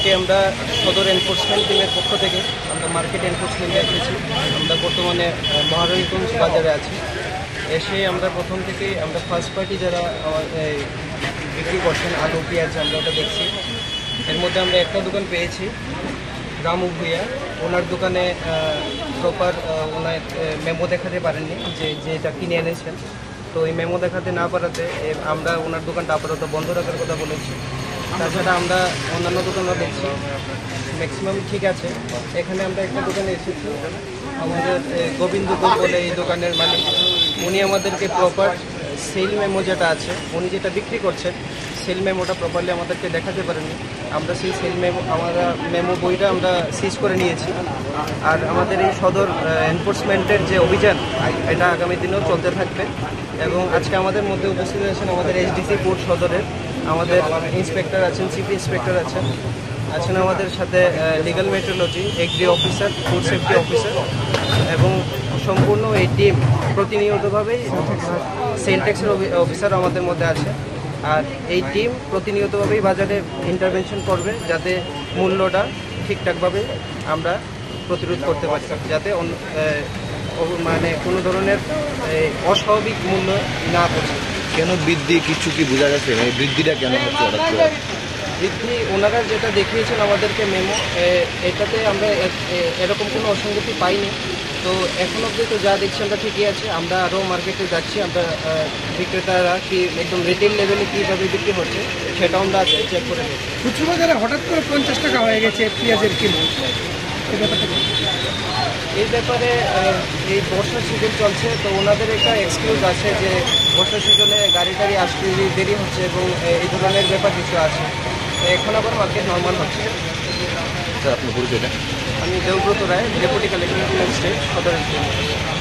আজকে আমরা সদর এনফোর্সমেন্ট টিমের পক্ষ থেকে আমরা মার্কেট এনফোর্সমেন্টে এসেছি। আমরা বর্তমানে মহারানীগঞ্জ বাজারে আছি। এসে আমরা প্রথম থেকেই আমরা ফার্স্ট পার্টি যারা বিক্রি করছেন আলু পেঁয়াজ আমরা ওটা দেখছি। এর মধ্যে আমরা একটা দোকান পেয়েছি রামু ভুইয়া, ওনার দোকানে প্রপার ওনার মেমো দেখাতে পারেননি যেটা কিনে এনেছেন। তো এই মেমো দেখাতে না পারাতে আমরা ওনার দোকানটা আপাতত বন্ধ রাখার কথা বলেছি। তাছাড়া আমরা অন্যান্য দোকানও দেখছি ম্যাক্সিমাম ঠিক আছে। এখানে আমরা একটা দোকানে এসেছি, আমাদের গোবিন্দপুর বলে এই দোকানের মালিক, উনি আমাদেরকে প্রপার সেল মেমো যেটা আছে উনি যেটা বিক্রি করছেন সেল মেমোটা প্রপারলি আমাদেরকে দেখাতে পারেননি। আমরা সেই সেল মেমো বইটা আমরা সিজ করে নিয়েছি। আর আমাদের এই সদর এনফোর্সমেন্টের যে অভিযান এটা আগামী দিনেও চলতে থাকবে। এবং আজকে আমাদের মধ্যে উপস্থিত আছেন আমাদের এসডিসি কোর্ট সদরের আমাদের ইন্সপেক্টর আছেন, চিফ ইন্সপেক্টর আছেন আমাদের সাথে legal metrology, agri officer, food safety officer এবং সম্পূর্ণ এই টিম প্রতিনিয়তভাবেই সেল ট্যাক্সের অফিসার আমাদের মধ্যে আছে। আর এই টিম প্রতিনিয়তভাবেই বাজারে ইন্টারভেনশন করবে যাতে মূল্যটা ঠিকঠাকভাবে আমরা প্রতিরোধ করতে পারি, যাতে মানে কোনো ধরনের অস্বাভাবিক মূল্য না পড়ে। কেন বৃদ্ধি কিছু কি বোঝা যাচ্ছে? মানে বৃদ্ধিটা কেন হচ্ছে? বৃদ্ধি ওনারা যেটা দেখিয়েছেন আমাদেরকে মেমো, এটাতে আমরা এরকম কোনো অসঙ্গতি পাইনি। তো এখন অবধি তো যা দেখছি আমরা ঠিকই আছে। আমরা আরও মার্কেটে যাচ্ছি, আমরা বিক্রেতারা কি একদম রিটেল লেভেলে কীভাবে বিক্রি হচ্ছে সেটাও আমরা আজকে চেক করে নেব। খুচরো বাজারে হঠাৎ করে 50 টাকা হয়ে গেছে পেঁয়াজের কিলো, এই ব্যাপারে এই বর্ষার সিজন চলছে, তো ওনাদের একটা এক্সকিউজ আছে যে বর্ষার সিজনে গাড়ি টাড়ি আসতে দেরি হচ্ছে এবং এই ধরনের ব্যাপার কিছু আছে। এখন আবার মার্কেট নর্মাল হচ্ছে। স্যার আপনার পরিচয়টা? আমি Debabrata Roy, deputy collector magistrate সদর।